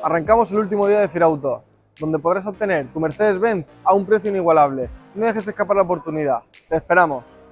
Arrancamos el último día de Firauto, donde podrás obtener tu Mercedes-Benz a un precio inigualable. No dejes escapar la oportunidad. Te esperamos.